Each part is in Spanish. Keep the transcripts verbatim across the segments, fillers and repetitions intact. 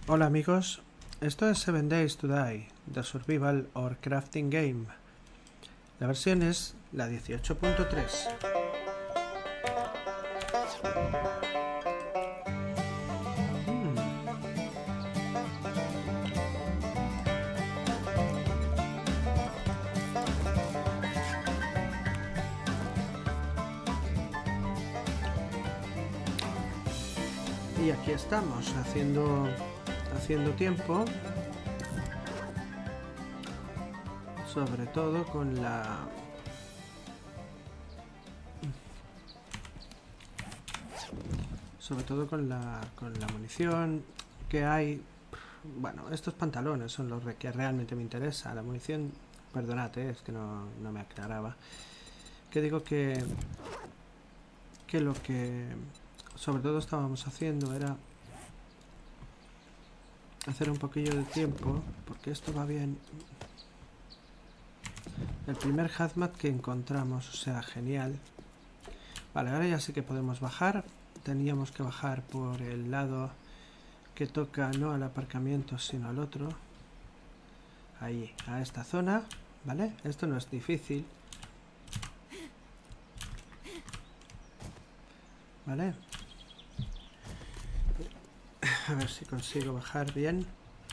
Hola amigos, esto es Seven Days to Die, The Survival or Crafting Game. La versión es la dieciocho punto tres. Y aquí estamos, haciendo, haciendo tiempo, sobre todo con la... sobre todo con la, con la munición que hay. Bueno, estos pantalones son los que realmente me interesa. La munición, perdonad, eh, es que no, no me aclaraba. Que digo que, que lo que sobre todo estábamos haciendo era hacer un poquillo de tiempo, porque esto va bien. El primer hazmat que encontramos, o sea, genial. Vale, ahora ya sé que podemos bajar. Teníamos que bajar por el lado que toca no al aparcamiento sino al otro. Ahí, a esta zona, ¿vale? Esto no es difícil. ¿Vale? A ver si consigo bajar bien.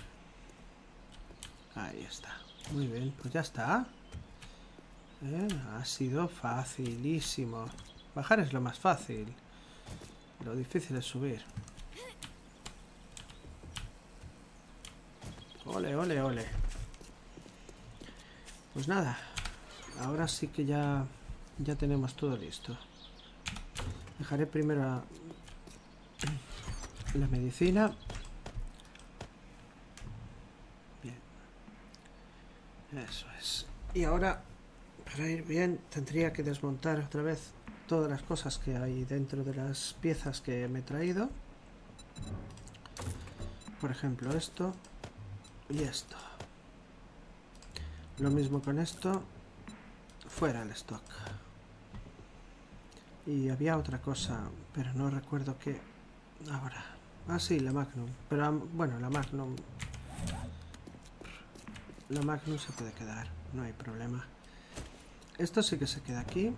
Ahí está. Muy bien, pues ya está. ¿Eh? Ha sido facilísimo. Bajar es lo más fácil. Lo difícil es subir. Ole, ole, ole. Pues nada. Ahora sí que ya, ya tenemos todo listo. Dejaré primero la, la medicina. Bien. Eso es. Y ahora, para ir bien, tendría que desmontar otra vez todas las cosas que hay dentro de las piezas que me he traído. Por ejemplo, esto y esto. Lo mismo con esto. Fuera el stock. Y había otra cosa, pero no recuerdo qué ahora. Ah, sí, la Magnum. Pero bueno, la Magnum... La Magnum se puede quedar, no hay problema. Esto sí que se queda aquí.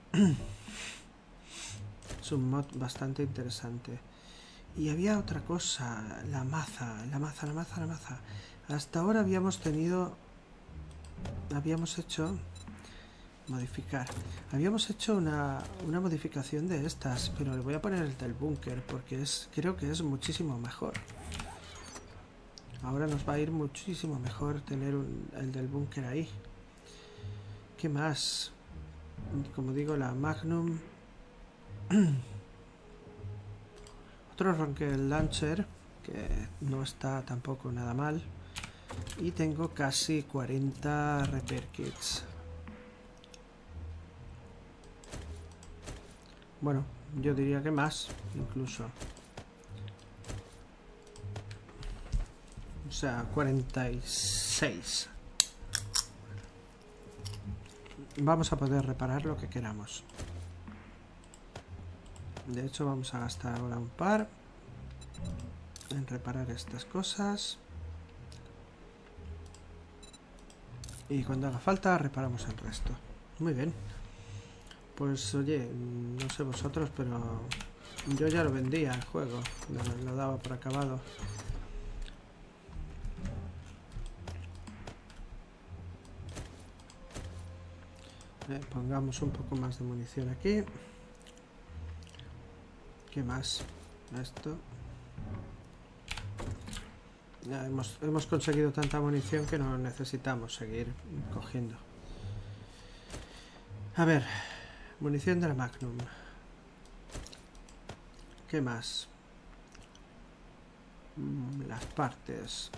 Es un mod bastante interesante. Y había otra cosa, la maza, la maza, la maza, la maza. Hasta ahora habíamos tenido... Habíamos hecho... Modificar. Habíamos hecho una, una modificación de estas, pero le voy a poner el del búnker porque es, creo que es muchísimo mejor. Ahora nos va a ir muchísimo mejor tener un, el del búnker ahí. ¿Qué más? Como digo, la Magnum. Otro Rocket Launcher, que no está tampoco nada mal. Y tengo casi cuarenta Repair Kits. Bueno, yo diría que más, incluso. O sea, cuarenta y seis. Vamos a poder reparar lo que queramos. De hecho, vamos a gastar ahora un par en reparar estas cosas. Y cuando haga falta, reparamos el resto. Muy bien. Pues oye, no sé vosotros, pero yo ya lo vendía el juego, lo, lo daba por acabado. Eh, pongamos un poco más de munición aquí. ¿Qué más? Esto. Ya hemos, hemos conseguido tanta munición que no necesitamos seguir cogiendo. A ver. Munición de la Magnum. ¿Qué más? Mm, las partes.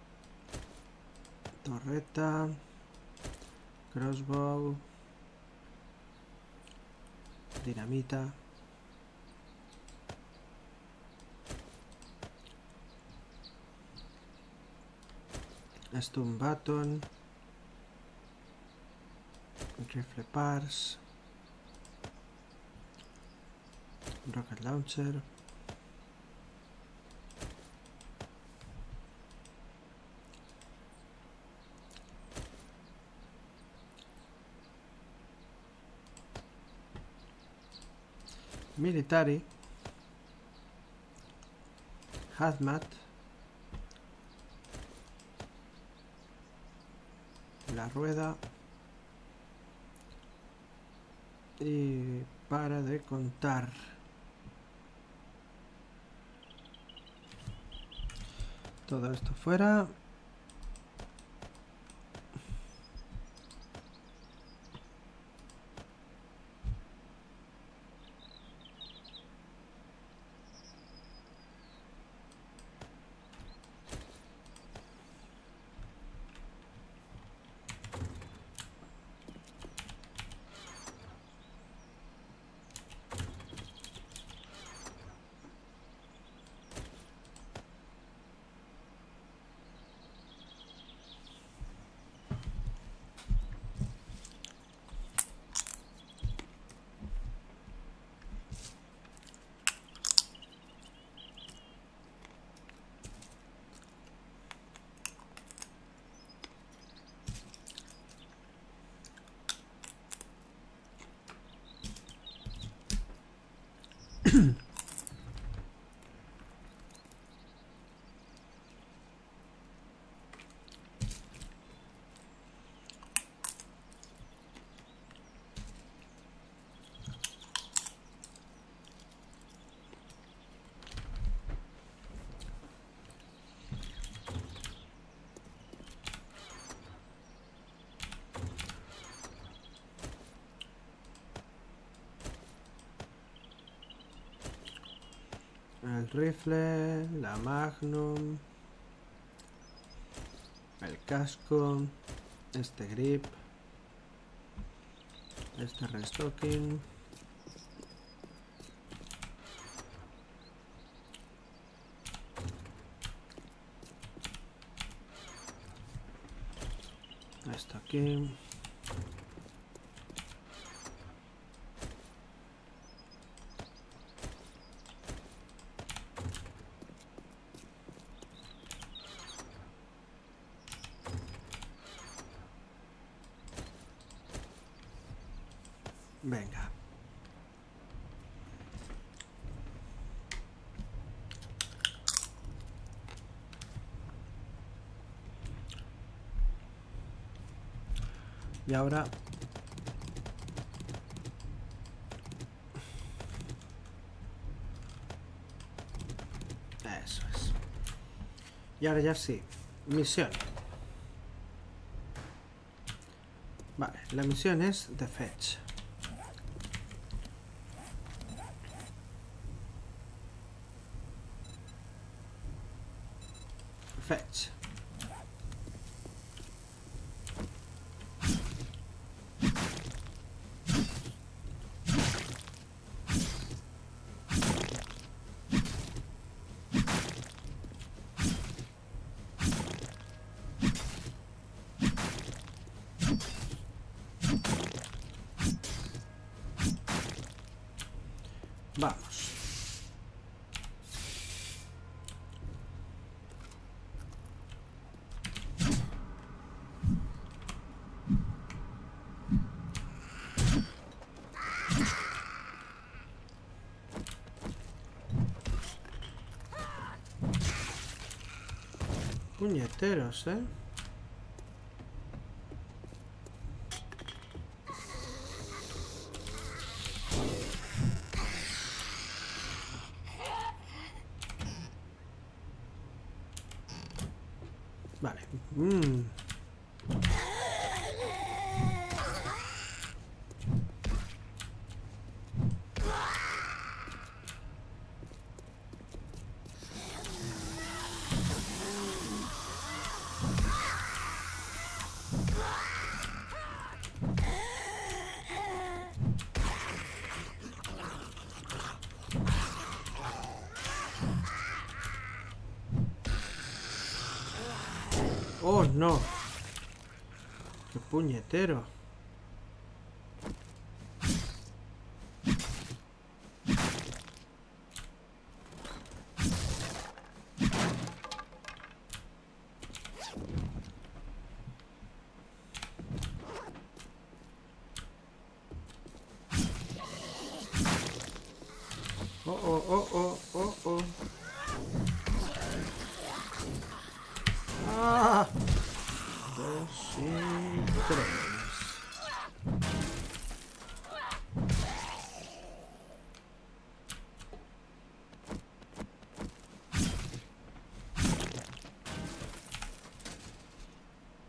Torreta. Crossbow. Dinamita. Stun Baton. Rifle Parts. Rocket Launcher. Military. Hazmat. La rueda. Y para de contar. Todo esto fuera. El rifle, la Magnum, el casco, este grip, este restocking, esto aquí. Venga. Y ahora eso es. Y ahora ya sí, misión. Vale, la misión es de fetch. Fetch. Vamos. Puñeteros, ¿eh? Vale. Mm. Oh, no. Qué puñetero.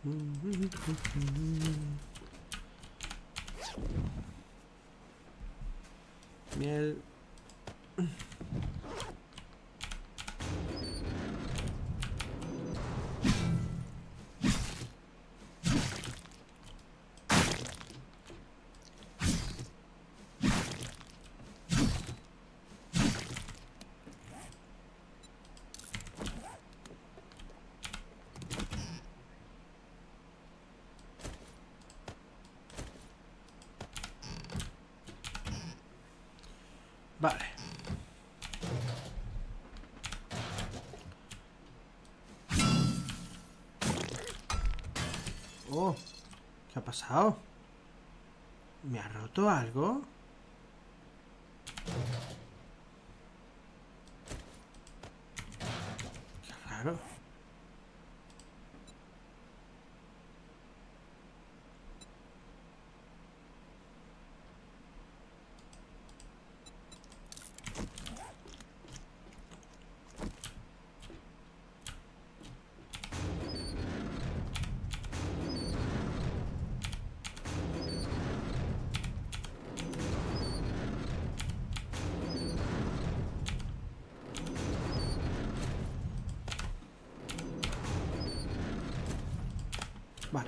Miel. Vale. Oh, ¿qué ha pasado? ¿Me ha roto algo? Qué raro. Vale.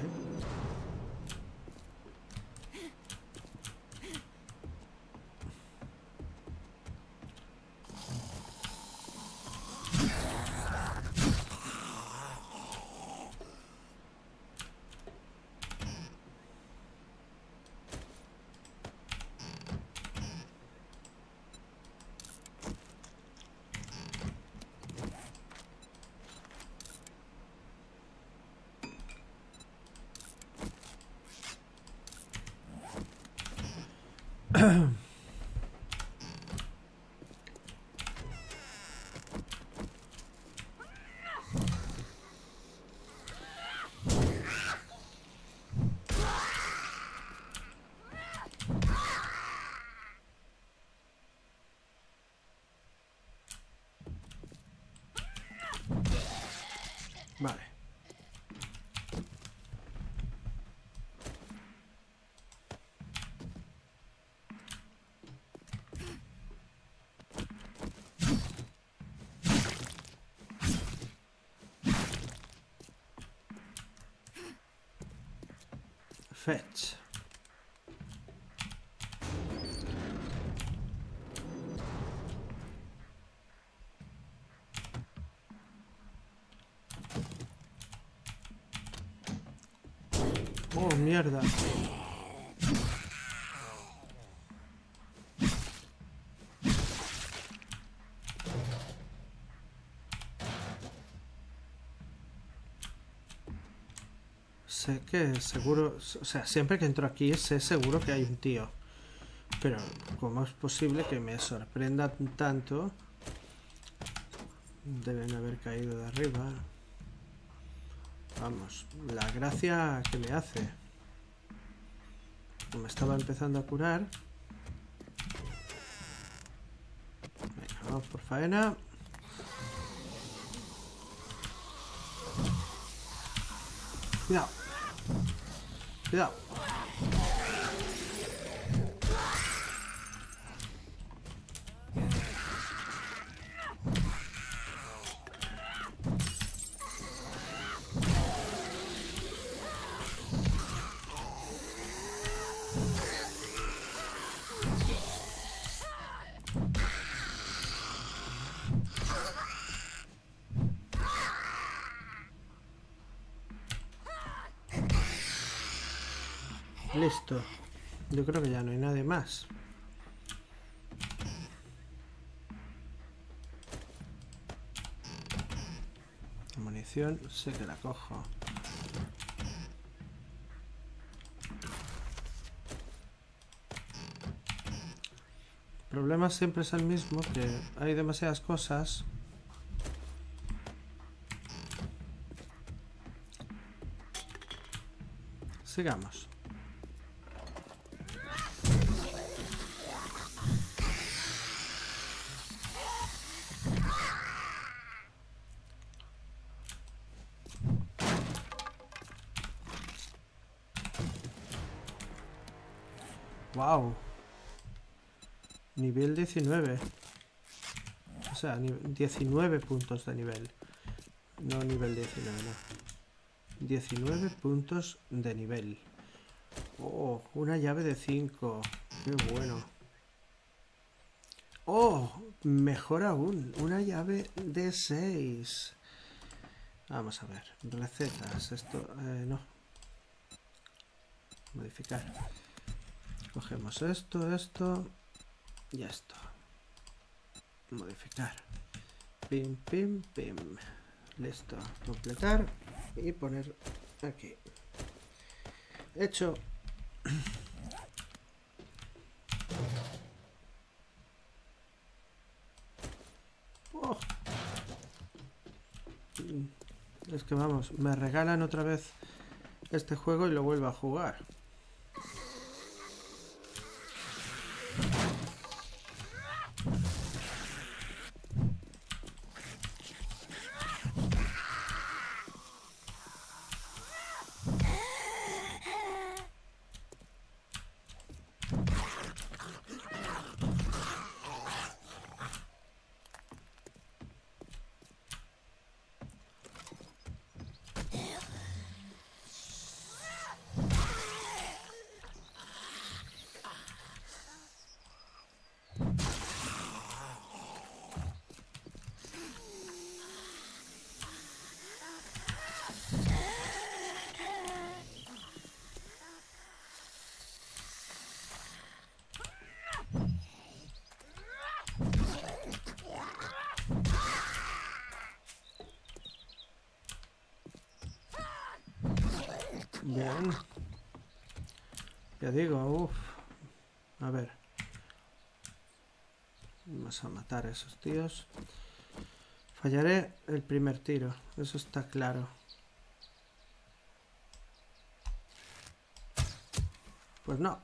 Vale. Fetch. Oh, mierda. Sé que seguro, o sea, siempre que entro aquí sé seguro que hay un tío. Pero ¿cómo es posible que me sorprenda tanto? Deben haber caído de arriba. Vamos, la gracia que le hace. Como estaba empezando a curar. Venga, vamos por faena. Cuidado. Cuidado. Listo. Yo creo que ya no hay nadie más. La munición sé que la cojo. El problema siempre es el mismo, que hay demasiadas cosas. Sigamos. Wow. Nivel diecinueve. O sea, diecinueve puntos de nivel. No nivel diecinueve, no. diecinueve puntos de nivel. Oh, una llave de cinco. Qué bueno. Oh, mejor aún. Una llave de seis. Vamos a ver. Recetas. Esto, eh, no. Modificar. Cogemos esto, esto y esto. Modificar. Pim, pim, pim. Listo. Completar y poner aquí. Hecho. Oh. Es que vamos, me regalan otra vez este juego y lo vuelvo a jugar. Bien. Ya digo, uff. A ver. Vamos a matar a esos tíos. Fallaré el primer tiro, eso está claro. Pues no.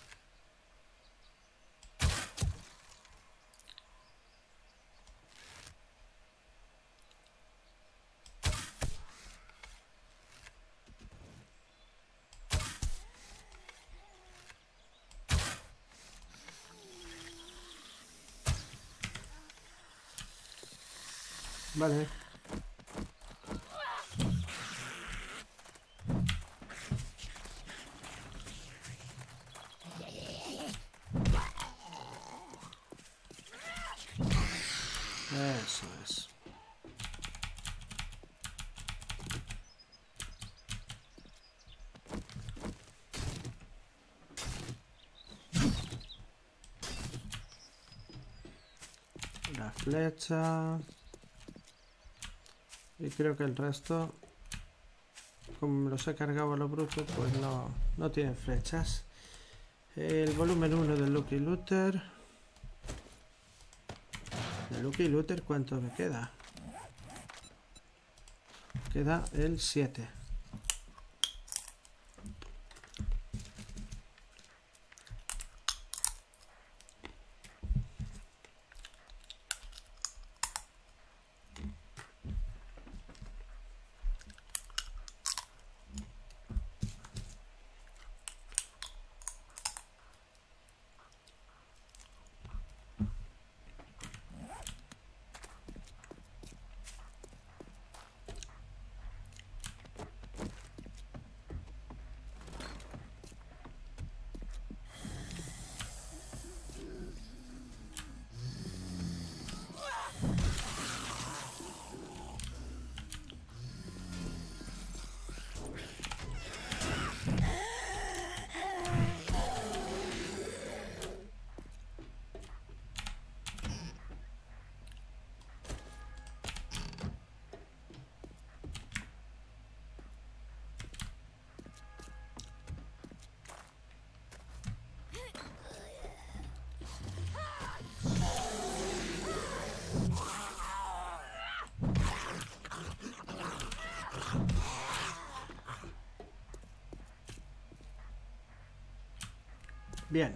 Vale. Eso es. La flecha. Y creo que el resto, como los he cargado a lo bruto, pues no, no tienen flechas. El volumen uno del Lucky Looter. ¿El Lucky Looter cuánto me queda? Queda el siete. Bien.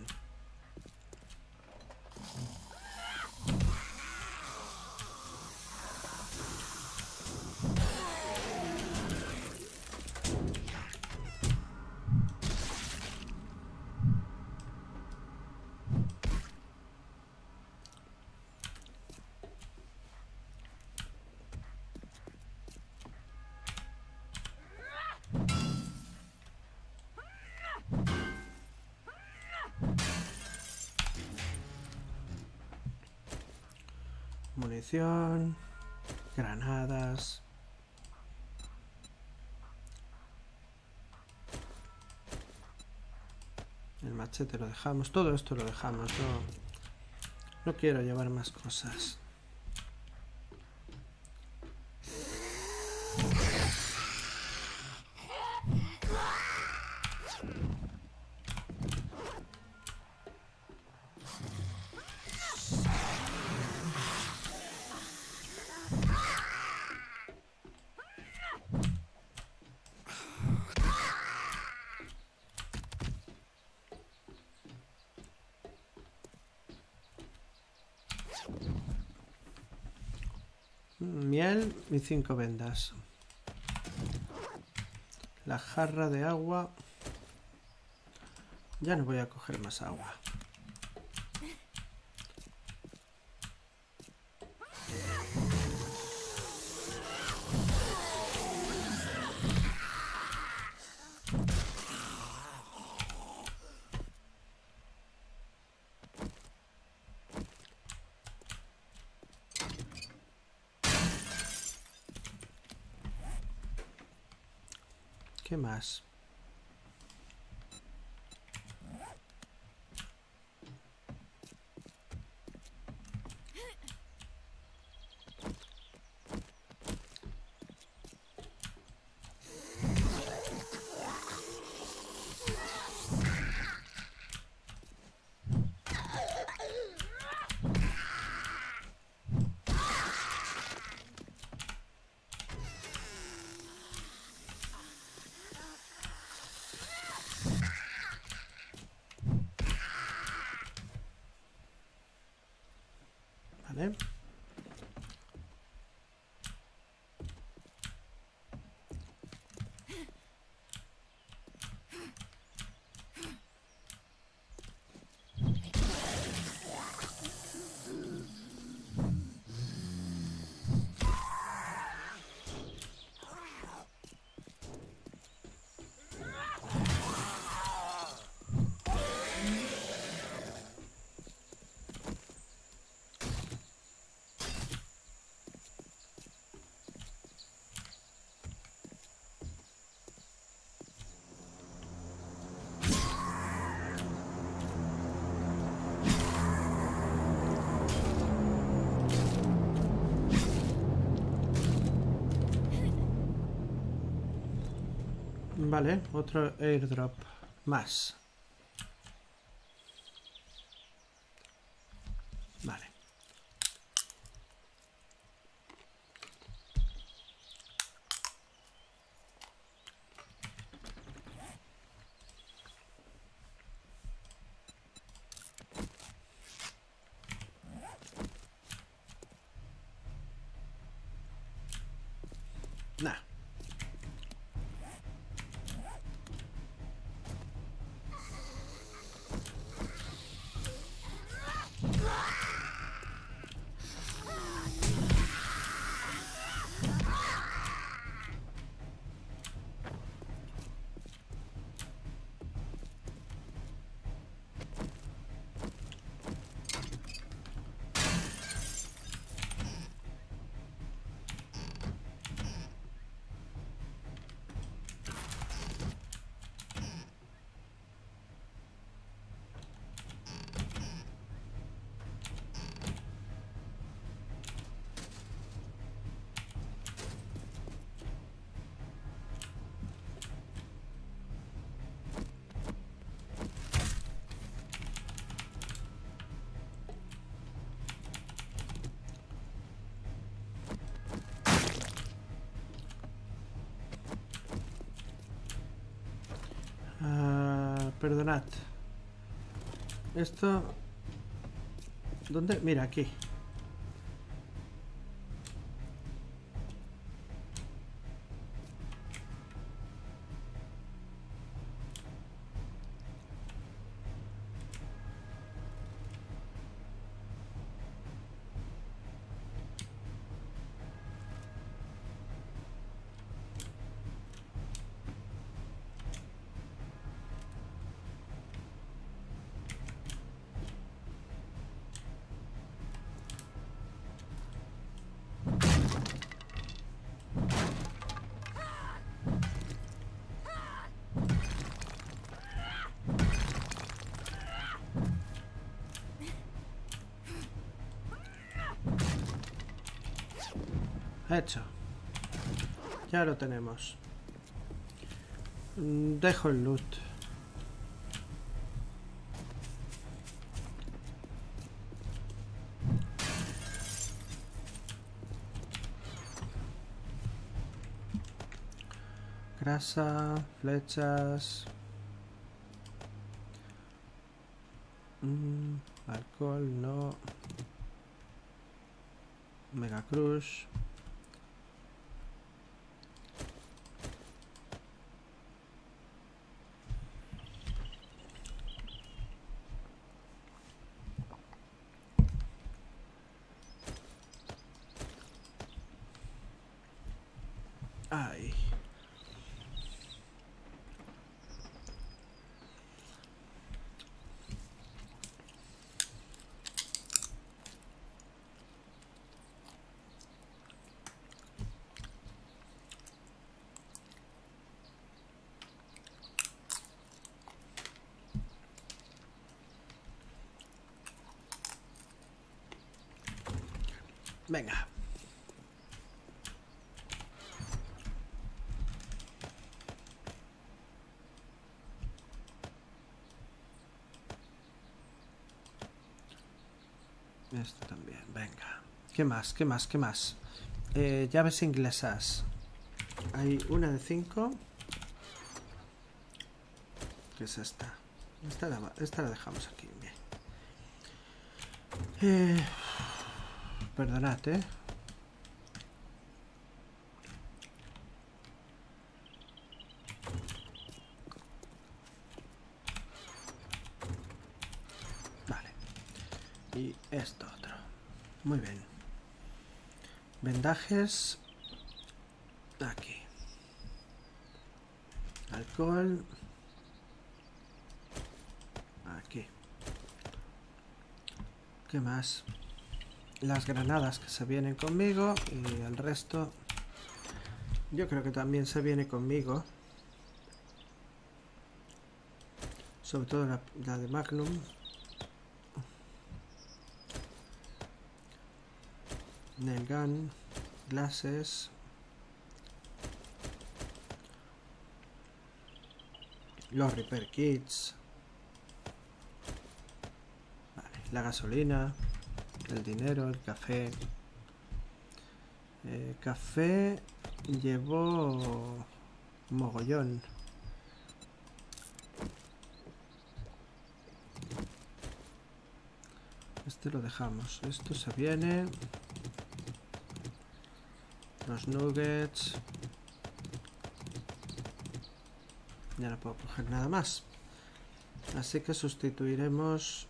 munición, granadas. El machete lo dejamos, todo esto lo dejamos, no, no quiero llevar más cosas. Miel y cinco vendas. La jarra de agua. Ya no voy a coger más agua. ¿Qué más? Vale. Vale, otro airdrop más. Vale. Nah. Uh, perdonad. Esto... ¿Dónde? Mira, aquí. Hecho. Ya lo tenemos. Dejo el loot. Grasa, flechas. Mm, alcohol, no. Mega Crush. Ay. Venga. Esto también, venga. ¿Qué más? ¿Qué más? ¿Qué más? Eh, llaves inglesas. Hay una de cinco. ¿Qué es esta? Esta la, esta la dejamos aquí. Bien. Eh, perdonad, ¿eh? Vale. Y esto otro. Muy bien. Vendajes. Aquí. Alcohol. Aquí. ¿Qué más? Las granadas que se vienen conmigo. Y el resto yo creo que también se viene conmigo. Sobre todo la, la de Magnum. Nail gun. Glasses. Los repair kits. Vale, la gasolina. El dinero, el café. Eh, café llevó mogollón. Este lo dejamos. Esto se viene. Los nuggets. Ya no puedo coger nada más. Así que sustituiremos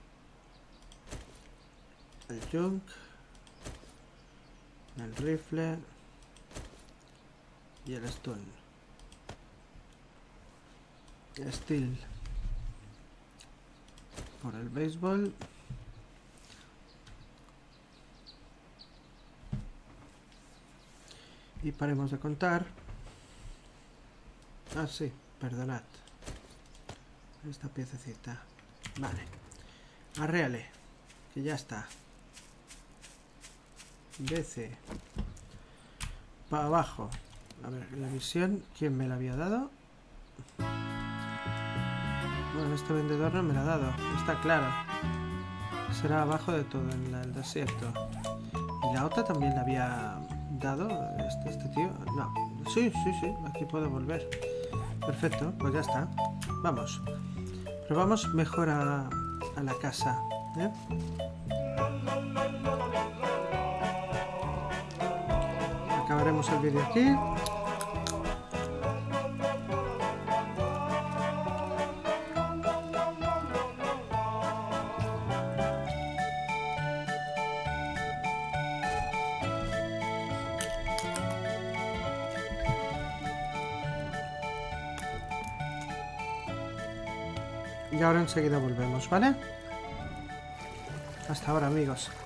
el junk, el rifle y el stun. Steel por el béisbol. Y paremos de contar. Ah, sí, perdonad. Esta piececita. Vale. Arréale, que ya está. D C. Para abajo. A ver, la misión, ¿quién me la había dado? Bueno, este vendedor no me la ha dado. Está claro. Será abajo de todo, en el desierto. ¿Y la otra también la había dado este, este tío? No. Sí, sí, sí. Aquí puedo volver. Perfecto, pues ya está. Vamos. Pero vamos mejor a, a la casa, ¿eh? Acabaremos el vídeo aquí. Y ahora enseguida volvemos, ¿vale? Hasta ahora, amigos.